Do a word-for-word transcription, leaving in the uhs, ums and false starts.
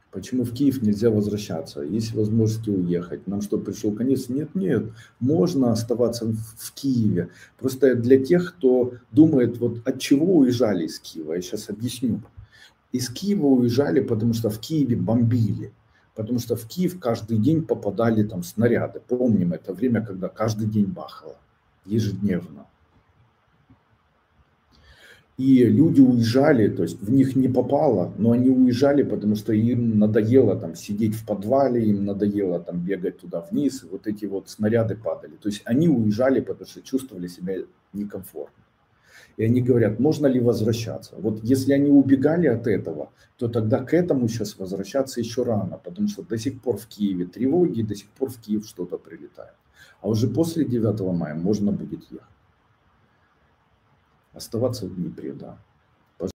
Почему в Киев нельзя возвращаться? Есть возможность уехать. Нам что, пришел конец? Нет, нет. Можно оставаться в Киеве. Просто для тех, кто думает, вот от чего уезжали из Киева, я сейчас объясню. Из Киева уезжали, потому что в Киеве бомбили. Потому что в Киев каждый день попадали там снаряды. Помним это время, когда каждый день бахало. Ежедневно. И люди уезжали, то есть в них не попало, но они уезжали, потому что им надоело там сидеть в подвале, им надоело там бегать туда-вниз, и вот эти вот снаряды падали. То есть они уезжали, потому что чувствовали себя некомфортно. И они говорят, можно ли возвращаться? Вот если они убегали от этого, то тогда к этому сейчас возвращаться еще рано, потому что до сих пор в Киеве тревоги, до сих пор в Киев что-то прилетает. А уже после девятого мая можно будет ехать. Оставаться в Днепре, да.